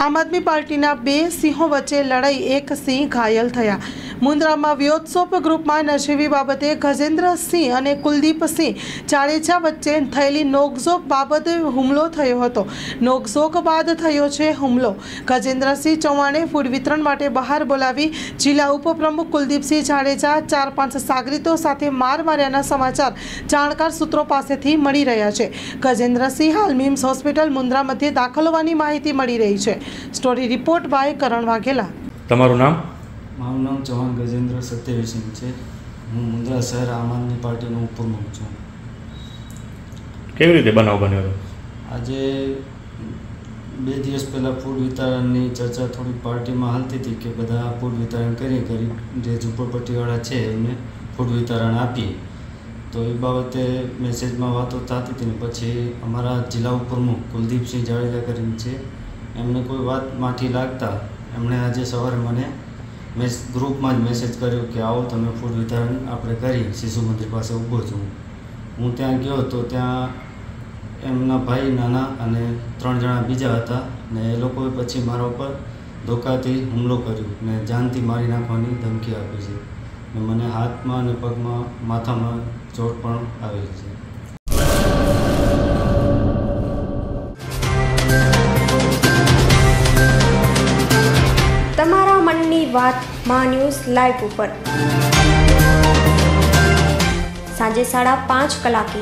આમ આદમી પાર્ટીના બે સિંહો વચ્ચે લડાઈ, એક સિંહ ઘાયલ થયા। મુન્દ્રામાં વ્યોત્સોપ ગ્રુપમાં નજીવી બાબતે ગજેન્દ્રસિંહ અને કુલદીપસિંહ જાડેજા વચ્ચે થયેલી નોકઝોક બાબતે હુમલો થયો હતો। નોકઝોક બાદ થયો છે હુમલો। ગજેન્દ્રસિંહ ચૌહાણે ફૂડ વિતરણ માટે બહાર બોલાવી જિલ્લા ઉપપ્રમુખ કુલદીપસિંહ જાડેજા 4-5 સાગરીતો સાથે માર માર્યાના સમાચાર જાણકાર સૂત્રો પાસેથી મળી રહ્યા છે। ગજેન્દ્રસિંહ હાલ મિમ્સ હોસ્પિટલ મુન્દ્રા મધ્યે દાખલ હોવાની માહિતી મળી રહી છે। Story report by Karan Vaghela. તમારું નામ? મારું નામ ચૌહાણ ગજેન્દ્ર સત્યવીસિંહ છે। હું મુન્દ્રા શહેર આમ આદમી પાર્ટીનો ઉપપ્રમુખ છું। કેવી રીતે બનાવ બન્યો? આજે 2 દિવસ પહેલાં ફૂડ વિતરણની ચર્ચા થોડી પાર્ટીમાં હાલતી હતી કે બધા ફૂડ વિતરણ કરી જે ઝૂંપડપટ્ટીવાળા છે એમને ફૂડ વિતરણ આપીએ, તો એ બાબતે મેસેજમાં વાતો થતી હતી ને પછી અમારા જિલ્લા ઉપપ્રમુખ કુલદીપસિંહ જાડેજા કરીને છે, એમને કોઈ વાત માઠી લાગતા એમણે આજે સવારે મને ગ્રુપમાં જ મેસેજ કર્યો કે આવો તમે ફૂડ વિતરણ આપણે કરી, શિશુ મંદિર પાસે ઊભો છું। હું ત્યાં ગયો તો ત્યાં એમના ભાઈ નાના અને 3 જણા બીજા હતા ને એ લોકોએ પછી મારા ઉપર ધોકાથી હુમલો કર્યો ને જાનથી મારી નાખવાની ધમકી આપી છે ને મને હાથમાં અને પગમાં માથામાં ચોટ પણ આવેલી છે। તમારા મનની વાત માં ન્યૂઝ લાઈવ ઉપર સાંજે 5:30 કલાકે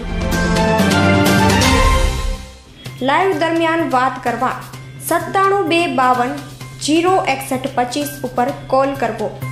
લાઈવ દરમિયાન વાત કરવા 97 252 06125 ઉપર કોલ કરવો।